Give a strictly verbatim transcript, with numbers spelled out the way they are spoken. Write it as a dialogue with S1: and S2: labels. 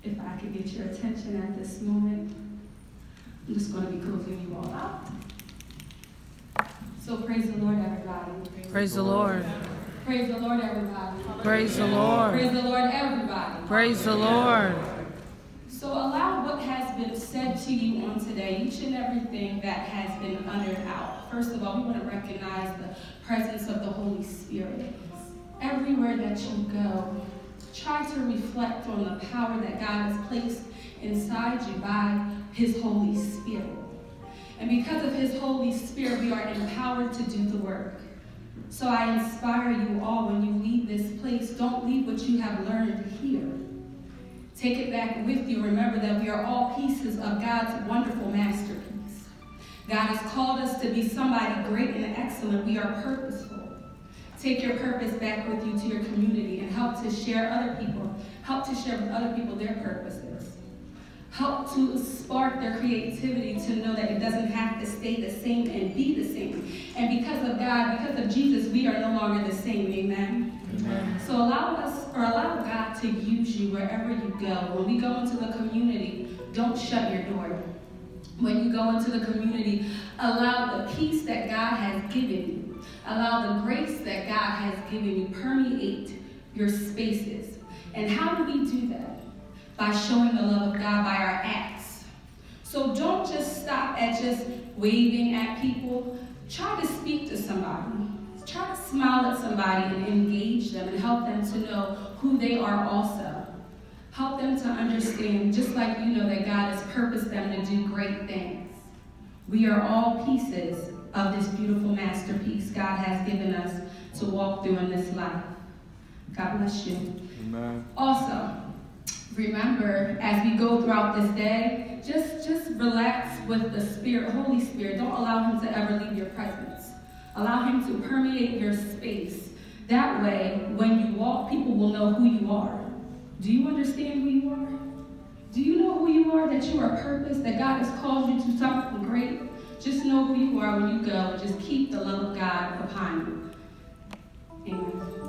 S1: if I could get your attention at this moment, I'm just going to be closing you all out. So praise the Lord, everybody.
S2: Praise the Lord.
S1: Praise the Lord, everybody.
S2: Praise the Lord.
S1: Praise the Lord, everybody.
S2: Praise the Lord.
S1: So allow what has been said to you on today, each and everything that has been uttered out. First of all, we want to recognize the presence of the Holy Spirit. Everywhere that you go, try to reflect on the power that God has placed inside you by His Holy Spirit. And because of His Holy Spirit, we are empowered to do the work. So I inspire you all, when you leave this place, don't leave what you have learned here. Take it back with you. Remember that we are all pieces of God's wonderful masterpiece. God has called us to be somebody great and excellent. We are purposeful. Take your purpose back with you to your community and help to share other people. Help to share with other people their purposes. Help to spark their creativity to know that it doesn't have to stay the same and be the same. And because of God, because of Jesus, we are no longer the same. Amen? Amen. So allow us, or allow God to use you wherever you go. When we go into the community, don't shut your door. When you go into the community, allow the peace that God has given you, allow the grace that God has given you permeate your spaces. And how do we do that? By showing the love of God by our acts. So don't just stop at just waving at people. Try to speak to somebody. Try to smile at somebody and engage them and help them to know who they are also. Help them to understand, just like you know that God has purposed them to do great things. We are all pieces of this beautiful masterpiece God has given us to walk through in this life. God bless you.
S3: Amen.
S1: Also, remember, as we go throughout this day, just, just relax with the Spirit, Holy Spirit. Don't allow Him to ever leave your presence. Allow Him to permeate your space. That way, when you walk, people will know who you are. Do you understand who you are? Do you know who you are, that you are purposed, that God has called you to something great? Just know who you are when you go, and just keep the love of God upon you. Amen.